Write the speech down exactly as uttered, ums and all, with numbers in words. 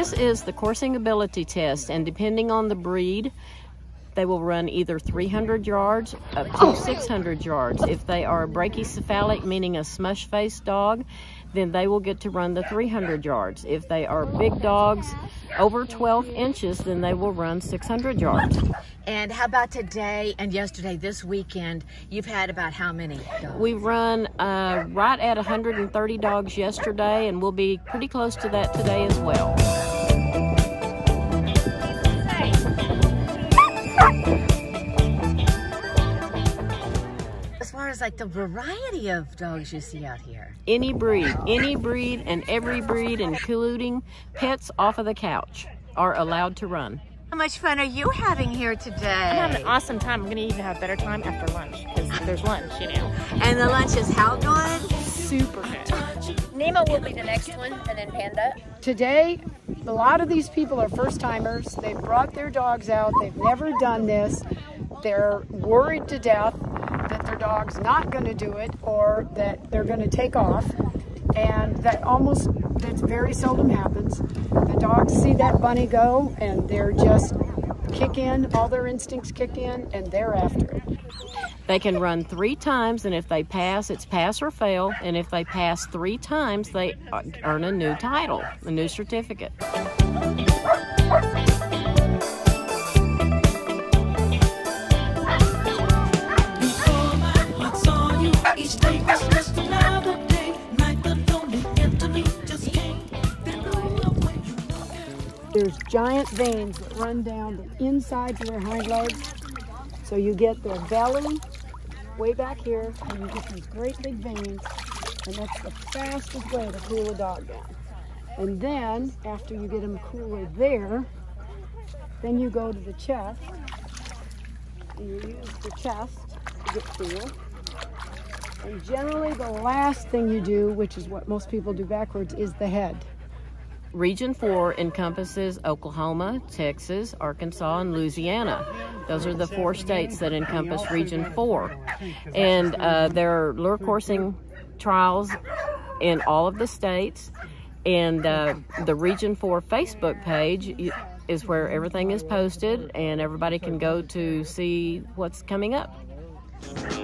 This is the coursing ability test, and depending on the breed, they will run either three hundred yards up to six hundred yards. If they are brachycephalic, meaning a smush-faced dog, then they will get to run the three hundred yards. If they are big dogs over twelve inches, then they will run six hundred yards. And how about today and yesterday, this weekend, you've had about how many dogs? We run uh, right at one hundred thirty dogs yesterday, and we'll be pretty close to that today as well. As far as like the variety of dogs you see out here? Any breed, any breed and every breed, including pets off of the couch, are allowed to run. How much fun are you having here today? I'm having an awesome time. I'm going to even have a better time after lunch because there's lunch, you know. And the lunch is how good? Super good. Nemo will be the next one, and then Panda. Today, a lot of these people are first-timers. They've brought their dogs out. They've never done this. They're worried to death that their dog's not going to do it or that they're going to take off. And that almost, that very seldom happens. The dogs see that bunny go and they're just kick in, all their instincts kick in, and they're after it. They can run three times, and if they pass, it's pass or fail. And if they pass three times, they earn a new title, a new certificate. There's giant veins that run down the insides of their hind legs. So you get their belly way back here, and you get these great big veins, and that's the fastest way to cool a dog down. And then, after you get them cooler there, then you go to the chest, and you use the chest to get cool. And generally the last thing you do, which is what most people do backwards, is the head. Region four encompasses Oklahoma, Texas, Arkansas, and Louisiana. Those are the four states that encompass Region four. And uh, there are lure coursing trials in all of the states. And uh, the Region four Facebook page is where everything is posted, and everybody can go to see what's coming up.